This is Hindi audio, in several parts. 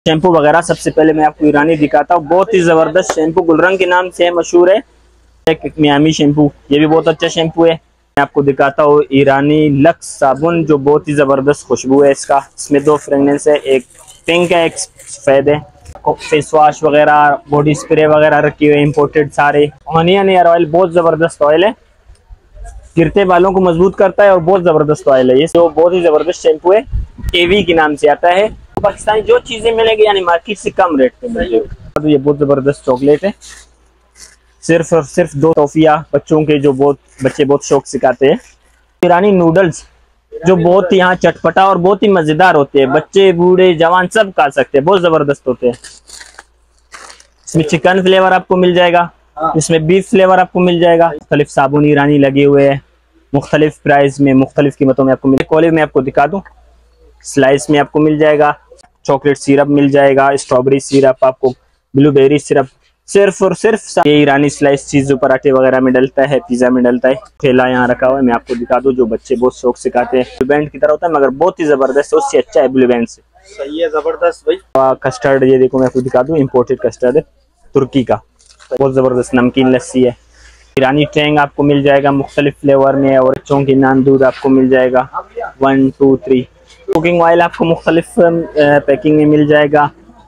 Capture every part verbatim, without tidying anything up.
शैम्पू वगैरह सबसे पहले मैं आपको ईरानी दिखाता हूँ। बहुत ही ज़बरदस्त शैम्पू गुलरंग के नाम से मशहूर है। एक मियामी शैम्पू, ये भी बहुत अच्छा शैम्पू है। मैं आपको दिखाता हूँ ईरानी लक्स साबुन, जो बहुत ही ज़बरदस्त खुशबू है इसका। इसमें दो फ्रेगनेंस है, एक पिंक है एक सफ़ेद है। फेस वॉश वगैरह, बॉडी स्प्रे वगैरह रखी हुई है इम्पोर्टेड सारे। ऑनियन हेयर ऑयल बहुत ज़बरदस्त ऑयल है, गिरते बालों को मजबूत करता है और बहुत ज़बरदस्त ऑयल है ये। तो बहुत ही ज़बरदस्त शैम्पू है, एवी के नाम से आता है। पाकिस्तानी जो चीज़ें मिलेगी यानी मार्केट से कम रेट पे मिलेगी। तो ये बहुत ज़बरदस्त चॉकलेट है, सिर्फ और सिर्फ दो टॉफिया बच्चों के, जो बहुत बच्चे बहुत शौक से खाते हैं। ईरानी नूडल्स जो बहुत ही यहाँ चटपटा और बहुत ही मज़ेदार होते हैं, बच्चे बूढ़े जवान सब खा सकते हैं, बहुत ज़बरदस्त होते हैं। इसमें चिकन फ्लेवर आपको मिल जाएगा, इसमें बीफ फ्लेवर आपको मिल जाएगा। मुख्तलिफ साबुन ईरानी लगे हुए हैं, मुख्तलिफ प्राइस में मुख्तलिफ कीमतों में आपको मिल। कॉलेज में आपको दिखा दूँ, स्लाइस में आपको मिल जाएगा, चॉकलेट सिरप मिल जाएगा, स्ट्रॉबेरी सिरप, आपको ब्लूबेरी सिरप। सिर्फ और सिर्फ ये ईरानी स्लाइस चीज़ पराठे वगैरह में डलता है, पिज़्ज़ा में डलता है। ठेला यहाँ रखा हुआ है, मैं आपको दिखा दूँ, जो बच्चे बहुत शौक से खाते हैं। ब्लू बैंड की तरह होता है मगर बहुत ही ज़बरदस्त, उससे अच्छा है ब्लू बैंड से। सही है, ज़बरदस्त भाई। कस्टर्ड, ये देखो मैं आपको दिखा दूँ, इम्पोर्टेड कस्टर्ड है तुर्की का, बहुत ज़बरदस्त नमकीन लस्सी है। ईरानी टैंग आपको मिल जाएगा मुख्तलिफ फ्लेवर में, और बच्चों की नान दूध आपको मिल जाएगा one two three. Cooking oil आपको मुख्तलिफ पैकिंग में मिल जाएगा,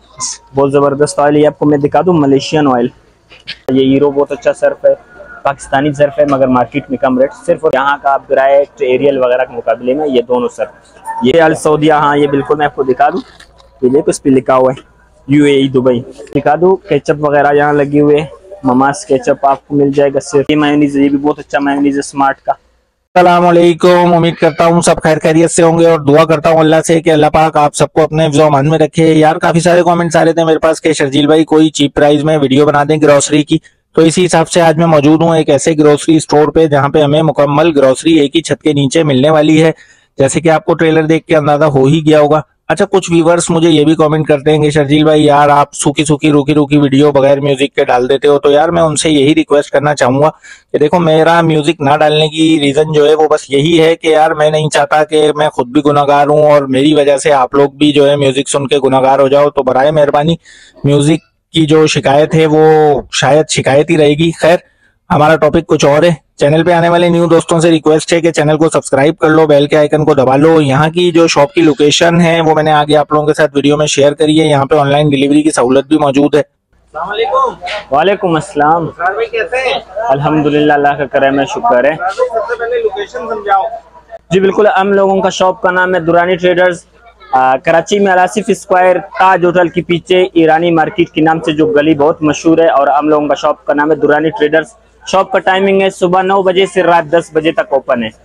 बहुत ज़बरदस्त ऑयल। ये आपको मैं दिखा दूँ, मलेशियन ऑयल। ये हीरो बहुत अच्छा सर्फ है, पाकिस्तानी सर्फ है मगर मार्केट में कम रेट सिर्फ। यहाँ का आप ब्राइट एरियल वगैरह के मुकाबले में ये दोनों सर्फ। ये अल सऊदिया, हाँ ये बिल्कुल मैं आपको दिखा दूँ, ये देखो इस पर लिखा हुआ है यूएई दुबई। दिखा दूँ केचप वगैरह यहाँ लगे हुए, ममास केचप आपको मिल जाएगा। सिर्फ मेयोनीज, ये भी बहुत अच्छा मेयोनीज है स्मार्ट का। अस्सलाम वालेकुम, उम्मीद करता हूँ सब खैर खैरियत से होंगे और दुआ करता हूँ अल्लाह से कि अल्लाह पाक आप सबको अपने हिफ्ज़ व अमान में रखे। यार काफी सारे कमेंट्स आ रहे थे मेरे पास कि शर्जील भाई कोई चीप प्राइस में वीडियो बना दें ग्रोसरी की, तो इसी हिसाब से आज मैं मौजूद हूँ एक ऐसे ग्रोसरी स्टोर पे जहाँ पे हमें मुकम्मल ग्रोसरी एक ही छत के नीचे मिलने वाली है, जैसे कि आपको ट्रेलर देख के अंदाजा हो ही गया होगा। अच्छा, कुछ व्यूवर्स मुझे ये भी कमेंट करते हैं कि शर्जील भाई यार आप सूखी सूखी रूखी रूखी वीडियो बगैर म्यूजिक के डाल देते हो, तो यार मैं उनसे यही रिक्वेस्ट करना चाहूंगा कि देखो मेरा म्यूजिक ना डालने की रीजन जो है वो बस यही है कि यार मैं नहीं चाहता कि मैं खुद भी गुनाहगार हूं और मेरी वजह से आप लोग भी जो है म्यूजिक सुन के गुनाहगार हो जाओ। तो बराए मेहरबानी म्यूजिक की जो शिकायत है वो शायद शिकायत ही रहेगी। खैर, हमारा टॉपिक कुछ और है। चैनल पे आने वाले न्यू दोस्तों से रिक्वेस्ट है कि चैनल को सब्सक्राइब कर लो, बेल के आइकन को दबा लो। यहाँ की जो शॉप की लोकेशन है वो मैंने आगे आप लोगों के साथ वीडियो में शेयर करी है। यहाँ पे ऑनलाइन डिलीवरी की सहूलत भी मौजूद है। वालेकुम अस्सलाम। भाई कैसे हैं? अल्हम्दुलिल्लाह, अल्लाह का करम है, शुक्र है। सबसे पहले लोकेशन समझाओ। जी बिल्कुल, हम लोगों का शॉप का नाम है दुरानी ट्रेडर्स, आ, कराची में अलासिफ स्क्वायर ताज होटल के पीछे ईरानी मार्केट के नाम से जो गली बहुत मशहूर है, और हम लोगों का शॉप का नाम है दुरानी ट्रेडर्स। शॉप का टाइमिंग है सुबह नौ बजे से रात दस बजे तक ओपन है।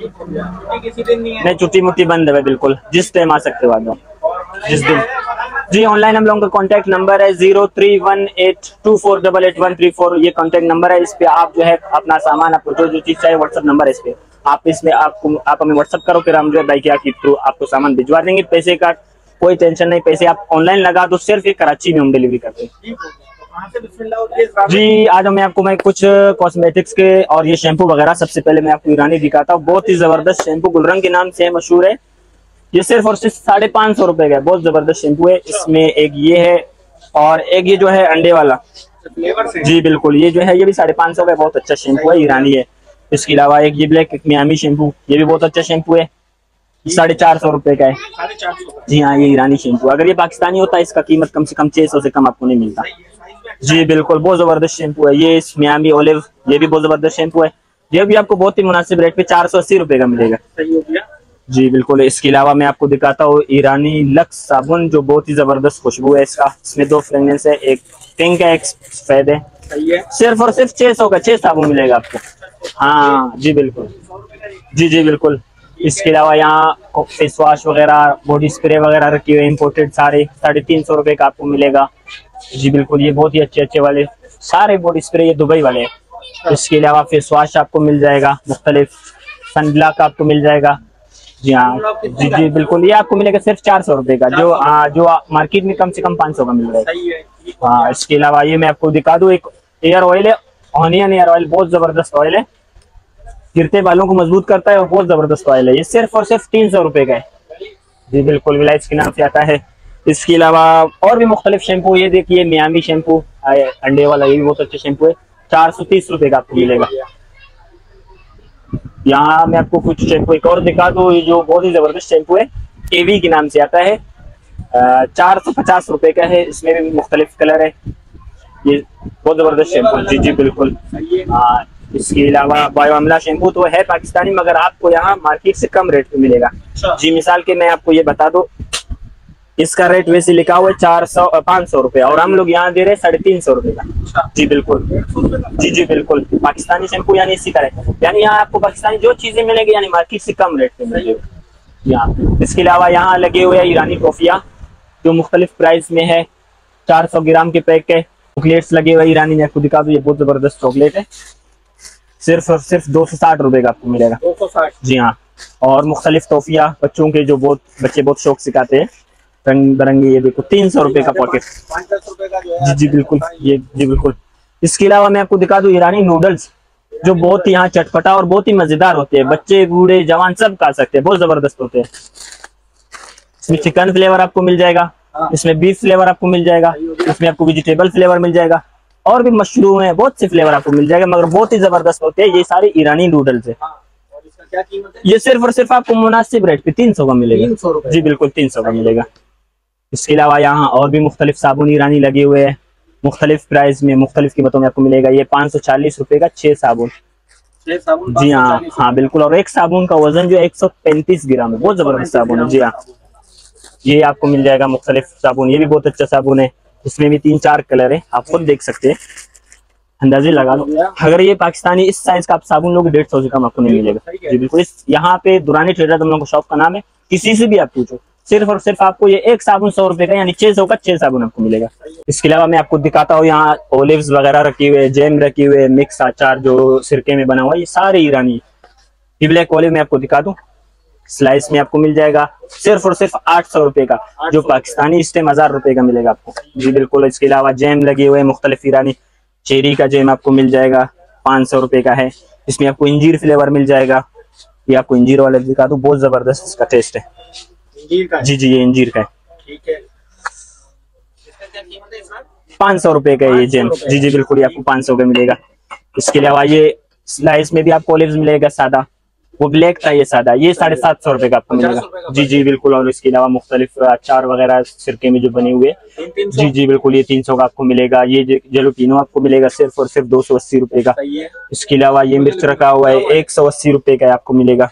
किसी दिन नहीं है? नहीं, छुट्टी मुट्टी बंद है बिल्कुल, जिस टाइम आ सकते हो जिस दिन। जी ऑनलाइन हम लोगों का कॉन्टैक्ट नंबर है zero three one eight two four double eight one three four, ये कॉन्टैक्ट नंबर है। इस पे आप जो है अपना सामान, आपको जो जो चीज चाहिए, व्हाट्सअप नंबर है इस पे, आप इसमें आपको आप हमें व्हाट्सअप करो, फिर हम जो है बाइक के थ्रू आपको सामान भिजवा देंगे। पैसे का कोई टेंशन नहीं, पैसे आप ऑनलाइन लगा दो, सिर्फ ये कराची में होम डिलीवरी करते हैं। जी आज मैं आपको मैं कुछ कॉस्मेटिक्स के और ये शैम्पू वगैरह, सबसे पहले मैं आपको ईरानी दिखाता हूँ। बहुत ही जबरदस्त शैम्पू गुलरंग के नाम से मशहूर है, ये सिर्फ और सिर्फ साढ़े पाँच सौ रुपए का है। बहुत जबरदस्त शैम्पू है। इसमें एक ये है और एक ये जो है अंडे वाला, जी बिल्कुल, ये जो है ये भी साढ़े पाँच सौ का, बहुत अच्छा शैम्पू है, ईरानी है। इसके अलावा एक ये ब्लैक मियामी शैम्पू, ये भी बहुत अच्छा शैम्पू है, साढ़े चार सौ रुपए का है। जी हाँ, ये ईरानी शैम्पू, अगर ये पाकिस्तानी होता है इसका कीमत कम से कम छह सौ से कम आपको नहीं मिलता। जी बिल्कुल, बहुत जबरदस्त शैम्पू है। ये मियामी ओलिव, ये भी बहुत जबरदस्त शैम्पू है, ये भी आपको बहुत ही मुनासिब रेट पे चार सौ अस्सी रुपए का मिलेगा। जी बिल्कुल। इसके अलावा मैं आपको दिखाता हूँ ईरानी लक्स साबुन, जो बहुत ही जबरदस्त खुशबू है इसका। इसमें दो फ्रेगनेंस है, एक पिंक है एक सफेद है। सिर्फ और सिर्फ छह सौ का छह साबुन मिलेगा आपको। हाँ जी बिल्कुल, जी जी बिल्कुल। इसके अलावा यहाँ फेस वॉश वगैरह, बॉडी स्प्रे वगैरह रखी हुई है इम्पोर्टेड सारे, साढ़े तीन सौ रुपए का आपको मिलेगा। जी बिल्कुल, ये बहुत ही अच्छे अच्छे वाले सारे बॉडी स्प्रे ये दुबई वाले हैं। इसके अलावा फेस वॉश आपको मिल जाएगा, मुख्तलिफ सनब्लॉक आपको मिल जाएगा। जी हाँ, जी जी बिल्कुल, ये आपको मिलेगा सिर्फ चार सौ रुपए का, जो आ, जो मार्केट में कम से कम पाँच सौ का मिल रहा है। हाँ, इसके अलावा ये मैं आपको दिखा दूँ, एक एयर ऑयल है, ऑनियन एयर ऑयल, बहुत जबरदस्त ऑयल है, गिरते बालों को मजबूत करता है और बहुत जबरदस्त ऑयल है। ये सिर्फ और सिर्फ तीन सौ रुपए का है। जी बिल्कुल, विलायत के नाम से आता है। इसके अलावा और भी मुख्तलिफ शैम्पू, ये देखिए मियामी शैम्पू अंडे वाला, ये भी बहुत अच्छा शैम्पू है, चार सौ तीस रुपए का आपको मिलेगा। यहाँ मैं आपको कुछ शैम्पू एक और दिखा दूं, ये जो बहुत ही जबरदस्त शैम्पू है, एवी के नाम से आता है, चार सौ पचास रुपए का है, इसमें भी मुख्तलिफ कलर है, ये बहुत जबरदस्त शैम्पू। जी जी बिल्कुल। आ, इसके अलावा बायो अमला शैम्पू तो है पाकिस्तानी, मगर आपको यहाँ मार्केट से कम रेट पे मिलेगा। जी मिसाल के मैं आपको ये बता दूं, इसका रेट वैसे लिखा हुआ है चार सौ पाँच सौ रुपए, और हम लोग यहाँ दे रहे हैं साढ़े तीन सौ रुपए का। जी बिल्कुल। जी जी बिल्कुल, पाकिस्तानी शैम्पू यानी इसी का है, यानी यहाँ आपको पाकिस्तानी जो चीजें मिलेगी यानी मार्केट से कम रेट पे मिलेगी यहाँ। इसके अलावा यहाँ लगे हुए हैं ईरानी टॉफिया, जो मुख्तलिफ प्राइस में है, चार सौ ग्राम के पैक है। चॉकलेट्स लगे हुए ईरानी, मैं आपको दिखा दूं, ये बहुत जबरदस्त चॉकलेट है, सिर्फ और सिर्फ दो सौ साठ रुपए का आपको मिलेगा। दो सौ साठ। जी हाँ। और मुख्तलिफ टॉफिया बच्चों के, जो बहुत बच्चे बहुत शौक से खाते हैं, रंग बिरंगे, ये देखो तीन सौ रुपए का पॉकेट। जी जी बिल्कुल, ये जी बिल्कुल। इसके अलावा मैं आपको दिखा दूं ईरानी नूडल्स, जो बहुत ही यहाँ चटपटा और बहुत ही मजेदार होते हैं, बच्चे बूढ़े जवान सब खा सकते हैं, बहुत जबरदस्त होते हैं। इसमें चिकन फ्लेवर आपको मिल जाएगा, इसमें बीफ फ्लेवर आपको मिल जाएगा, इसमें आपको वेजिटेबल फ्लेवर मिल जाएगा, और भी मशरूम है, बहुत से फ्लेवर आपको मिल जाएगा, मगर बहुत ही जबरदस्त होते हैं। ये सारे ईरानी नूडल्स है। क्या कीमत है? ये सिर्फ और सिर्फ आपको मुनासिब रेट पे तीन सौ का मिलेगा। जी बिल्कुल, तीन सौ का मिलेगा। इसके अलावा यहाँ और भी मुख्तलिफ साबुन ईरानी लगे हुए हैं, मुख्तलिफ प्राइस में, मुख्तलिफ कीमतों में आपको मिलेगा। ये पाँच सौ चालीस रुपए का छह साबुन। जी हाँ हाँ बिल्कुल, और एक साबुन का वजन जो है एक सौ पैंतीस ग्राम है, बहुत जबरदस्त साबुन है। जी हाँ, ये आपको मिल जाएगा मुख्तलिफ साबुन, ये भी बहुत अच्छा साबुन है, इसमें भी तीन चार कलर है, आप खुद देख सकते हैं, अंदाजे लगा लो। अगर ये पाकिस्तानी इस साइज का आप साबुन लोगे डेढ़ सौ से कम आपको नहीं मिलेगा। जी बिल्कुल। इस यहाँ पे दुरानी ट्रेडर तुम लोगों को शॉप का नाम है, किसी से भी आप पूछो, सिर्फ और सिर्फ आपको ये एक साबुन सौ रुपए का यानी छह सौ का छह साबुन आपको मिलेगा। इसके अलावा मैं आपको दिखाता हूँ, यहाँ ओलिव्स वगैरह रखे हुए, जैम रखे हुए, मिक्स अचार जो सिरके में बना हुआ है, ये सारे ईरानी। ये ब्लैक ओलिव में आपको दिखा दूं, स्लाइस में आपको मिल जाएगा सिर्फ और सिर्फ आठ सौ रुपए का, जो पाकिस्तानी इस टाइम हजार रुपए का मिलेगा आपको। जी बिल्कुल। इसके अलावा जैम लगे हुए मुख्तलिफ ईरानी, चेरी का जैम आपको मिल जाएगा, पाँच सौ रुपए का है, इसमें आपको इंजीर फ्लेवर मिल जाएगा। ये आपको इंजीर वाला दिखा दूं, बहुत जबरदस्त इसका टेस्ट है। इंजीर का? जी जी, ये इंजीर का है। ठीक है। पाँच सौ रुपए का ये जैम। जी जी बिल्कुल, ये आपको पाँच सौ का मिलेगा। इसके अलावा ये स्लाइस में भी आपको ओलिव्स मिलेगा, सादा, वो ब्लैक था, ये सादा, ये साढ़े सात सौ रुपए का आपको मिलेगा। जी जी बिल्कुल। और इसके अलावा मुख्तलिफ अचार वगैरह सिरके में जो बने हुए, जी जी बिल्कुल, ये तीन सौ का आपको मिलेगा। ये जलूपिनो आपको मिलेगा सिर्फ और सिर्फ दो सौ अस्सी रुपए का। इसके अलावा ये मिर्च रखा हुआ है, एक सौ अस्सी रुपए का आपको मिलेगा।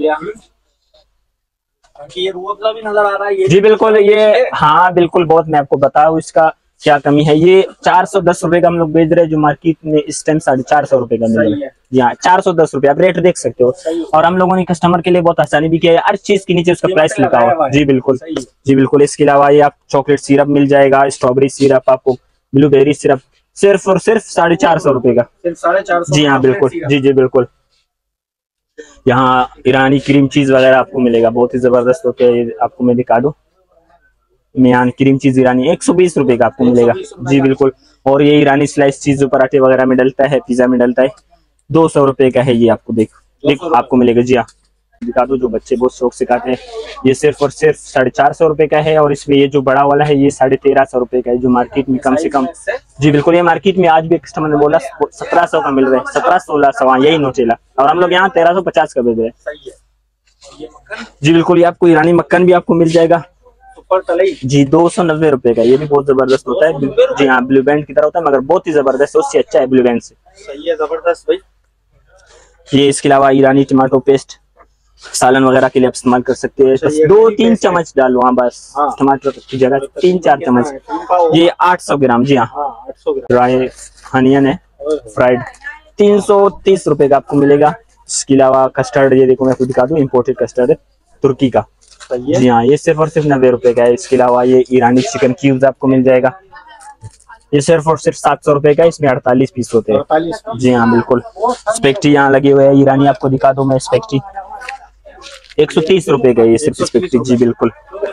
ये रूह अफ़ज़ा भी नजर आ रहा है। जी बिल्कुल, ये हाँ बिल्कुल, बहुत, मैं आपको बताऊँ इसका क्या कमी है। ये चार सौ दस रुपए का हम लोग बेच रहे हैं, जो मार्केट में इस टाइम साढ़े चार सौ रुपए का मिलेगा। यहाँ चार सौ दस रुपए, आप रेट देख सकते हो। और हम लोगों ने कस्टमर के लिए बहुत आसानी भी किया है, हर चीज के नीचे उसका प्राइस लिखा हुआ है। जी बिल्कुल। जी बिल्कुल। इसके अलावा ये आप चॉकलेट सिरप मिल जाएगा, स्ट्रॉबेरी सिरप, आपको ब्लूबेरी सिरप, सिर्फ और सिर्फ साढ़े चार सौ रुपए का। साढ़े चार सौ। जी हाँ बिल्कुल। जी जी बिल्कुल। यहाँ ईरानी क्रीम चीज वगैरह आपको मिलेगा, बहुत ही जबरदस्त होते हैं, आपको मैं दिखा दूं, मियान क्रीम चीज ईरानी एक सौ बीस रुपए का आपको मिलेगा। जी बिल्कुल। और ये ईरानी स्लाइस चीज जो पराठे वगैरह में डलता है, पिज्जा में डलता है, दो सौ रुपए का है, ये आपको देख देख आपको मिलेगा। जी हाँ, दिखा दो, जो बच्चे बहुत शौक से खाते हैं, ये सिर्फ और सिर्फ साढ़े चार सौ रुपए का है। और इसमें ये जो बड़ा वाला है, ये साढ़े तेरह सौ रुपए का है, जो मार्केट में कम से कम, जी बिल्कुल, ये मार्केट में आज भी कस्टमर ने बोला सत्रह सौ का मिल रहा है, सत्रह सोलह सौ यही नोचेला, और हम लोग यहाँ तेरह सौ पचास का बेच रहे हैं। जी बिल्कुल। ये आपको ईरानी मक्खन भी आपको मिल जाएगा, जी दो सौ नब्बे रुपए का, ये भी बहुत जबरदस्त होता है। जी हाँ, ब्लू बैंड की तरह होता है, मगर बहुत ही जबरदस्त, उससे अच्छा है ब्लू बैंड से। सही है, जबरदस्त भाई। ये इसके अलावा ईरानी टमाटो पेस्ट, सालन वगैरह के लिए आप इस्तेमाल कर सकते हैं, बस दो तीन चम्मच डालो, हाँ बस, टमाटर की जगह तीन चार चम्मच। ये आठ सौ ग्राम। जी हाँ, ड्राई हनियन है फ्राइड, तीन सौ तीस रुपए का आपको मिलेगा। इसके अलावा कस्टर्ड, ये देखो मैं आपको दिखा दूं, इम्पोर्टेड कस्टर्ड है तुर्की का। जी हाँ, ये सिर्फ और सिर्फ नब्बे रुपए का है। इसके अलावा ये ईरानी चिकन क्यूब्स आपको मिल जाएगा, ये सिर्फ और सिर्फ सात सौ रुपए का, इसमें अड़तालीस पीस होते हैं। जी हाँ बिल्कुल। स्पेक्टी यहाँ लगे हुए हैं, ईरानी आपको दिखा दूं मैं, स्पेक्टी एक सौ तीस रुपए का, ये सिर्फ स्पेक्टी। जी बिल्कुल।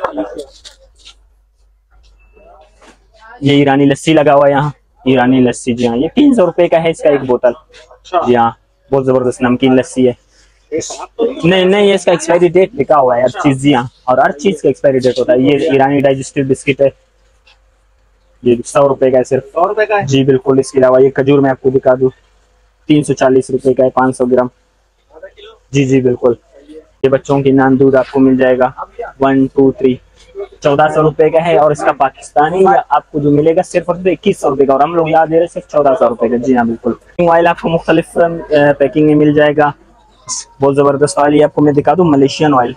ये ईरानी लस्सी लगा हुआ है यहाँ, ईरानी लस्सी। जी हाँ, ये तीन सौ रुपए का है इसका एक बोतल। जी हाँ, बहुत जबरदस्त नमकीन लस्सी है। नहीं नहीं, इसका एक्सपायरी डेट लिखा हुआ है हर चीज जी हाँ, और हर चीज का एक्सपायरी डेट होता है। ये ईरानी डाइजेस्टिव बिस्किट है, ये सौ रुपए का है, सिर्फ सौ रुपए का है जी बिल्कुल। इसके अलावा ये खजूर मैं आपको दिखा दूं, तीन सौ चालीस रुपए का है, पाँच सौ ग्राम जी जी बिल्कुल। ये बच्चों की नान दूध आपको मिल जाएगा वन टू थ्री, चौदह सौ रुपए का है। और इसका पाकिस्तानी आपको जो मिलेगा सिर्फ और सिर्फ इक्कीस सौ रुपए का, और हम लोग यहाँ दे रहे हैं सिर्फ चौदह सौ रुपए का जी हाँ बिल्कुल। ऑयल आपको मुख्तलिफ पैकिंग में मिल जाएगा, बहुत जबरदस्त ऑयल। ये आपको मैं दिखा दूं, मलेशियन ऑयल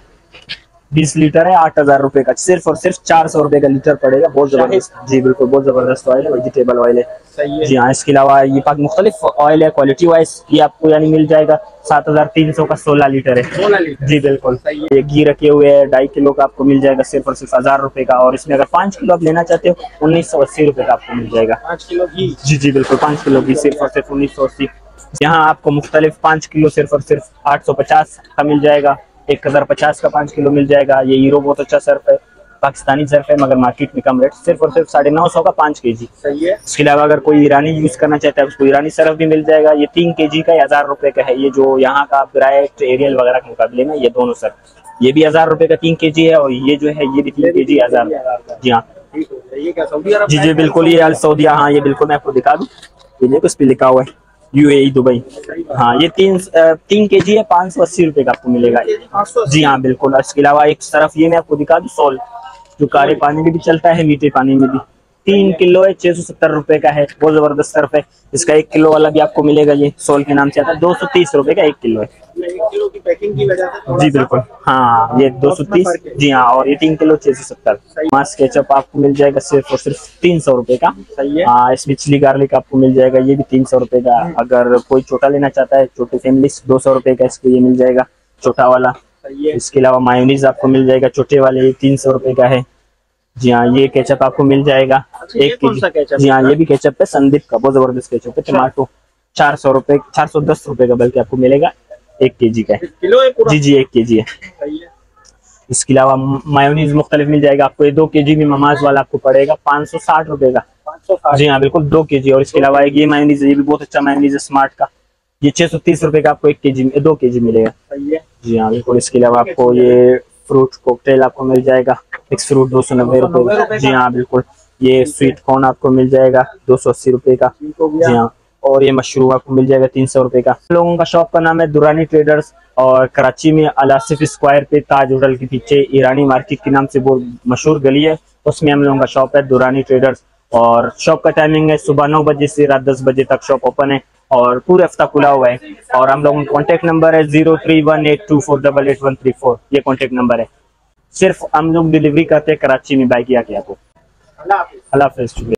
बीस लीटर है, आठ हजार रुपए का, सिर्फ और सिर्फ चार सौ रुपए का लीटर पड़ेगा, बहुत जबरदस्त जी बिल्कुल, बहुत जबरदस्त ऑयल है, वेजिटेबल ऑयल है जी हाँ। इसके अलावा ये पाक मुख्तलिफ ऑयल है, क्वालिटी वाइज ये आपको यानी मिल जाएगा सात हजार तीन सौ का, सोलह लीटर है, सोलह लीटर जी बिल्कुल। ये घी रखे हुए है ढाई किलो का, आपको मिल जाएगा सिर्फ और सिर्फ हजार रुपए का। और इसमें अगर पाँच किलो आप लेना चाहते हो उन्नीस सौ अस्सी रुपए का आपको मिल जाएगा, पाँच किलो घी जी जी बिल्कुल, पाँच किलो घी सिर्फ और सिर्फ उन्नीस सौ अस्सी। यहाँ आपको मुख्तलिफ पाँच किलो सिर्फ और सिर्फ आठ सौ पचास का मिल जाएगा, एक हजार पचास का पाँच किलो मिल जाएगा। ये हीरो बहुत अच्छा सर्फ है, पाकिस्तानी सर्फ है, मगर मार्केट में कम रेट, सिर्फ और सिर्फ साढ़े नौ सौ का पाँच के जी। सही है। इसके अलावा अगर कोई ईरानी यूज करना चाहता है उसको ईरानी सर्फ भी मिल जाएगा, ये तीन के जी का हजार रुपए का है। ये जो यहाँ का ब्राइट एरियल वगैरह के मुकाबले में ये दोनों सर्फ, ये भी हजार रुपए का तीन के जी है, और ये जो है ये भी तीन के जी हजार जी हाँ ये क्या सऊदी अरब? जी जी बिल्कुल, ये अल सऊदी, हाँ ये बिल्कुल मैं आपको दिखा दूँ, ये देखो इस पे लिखा हुआ है यूएई दुबई, हाँ ये तीन तीन के जी है, पाँच सौ अस्सी रुपए का आपको मिलेगा जी हाँ बिल्कुल। इसके अलावा एक तरफ ये मैं आपको दिखा दूँ, सोल जो काले पानी में भी चलता है, मीठे पानी में भी, तीन किलो है, छह सौ सत्तर रुपए का है, बहुत जबरदस्त सर्फ है। इसका एक किलो वाला भी आपको मिलेगा, ये सोल के नाम से आता है, दो सौ तीस रुपए का एक किलो है, एक किलो की पैकिंग की वजह से जी बिल्कुल, हाँ ये दो सौ तीस जी हाँ, और ये तीन किलो छह सौ सत्तर। मास केचप आपको मिल जाएगा सिर्फ और सिर्फ तीन सौ रुपए का, सही है। हाँ इसमें चिली गार्लिक आपको मिल जाएगा, ये भी तीन सौ रुपए का। अगर कोई छोटा लेना चाहता है, छोटे फैमिली, दो सौ रुपए का इसको ये मिल जाएगा छोटा वाला। इसके अलावा मायोनीज आपको मिल जाएगा छोटे वाले, तीन सौ रुपए का है जी हाँ। ये केचप आपको मिल जाएगा एक केजी जी हाँ, ये भी केचप है संदीप का, बहुत जबरदस्त केचप है। टमाटो चार सौ रुपए, चार सौ दस रुपए का बल्कि आपको मिलेगा, एक केजी का है, किलो है पूरा? जी जी एक केजी है। सही है। इसके अलावा मायोनीज मुख्तलिफ मिल जाएगा आपको, ये दो केजी में ममाज वाला आपको पड़ेगा पाँच सौ साठ रुपए का, पाँच सौ साठ जी हाँ बिल्कुल, दो केजी। और इसके अलावा एक ये मायोनीज है, ये भी बहुत अच्छा मायोनीज है स्मार्ट का, ये छह सौ तीस रुपए का आपको एक केजी में दो केजी मिलेगा, सही है जी हाँ बिल्कुल। इसके अलावा आपको ये फ्रूट कॉकटेल आपको मिल जाएगा, मिक्स फ्रूट दो सौ नब्बे रुपए, जी हाँ बिल्कुल। ये स्वीट कॉर्न आपको मिल जाएगा दो सौ अस्सी रुपए का, जी हाँ। और ये मशरूम आपको मिल जाएगा तीन सौ रुपए का। लोगों का शॉप का नाम है दुरानी ट्रेडर्स, और कराची में अलासिफ स्क्वायर पे ताज होटल के पीछे ईरानी मार्केट के नाम से वो मशहूर गली है, उसमें हम लोगों का शॉप है दुरानी ट्रेडर्स। और शॉप का टाइमिंग है सुबह नौ बजे से रात दस बजे तक शॉप ओपन है, और पूरे हफ्ता खुला हुआ है। और हम लोगों का कॉन्टेक्ट नंबर है zero three one eight two four double eight one three four, ये कॉन्टेक्ट नंबर है। सिर्फ हम लोग डिलीवरी करते हैं कराची में, बाइक या क्या को। अल्लाह हाफिज़।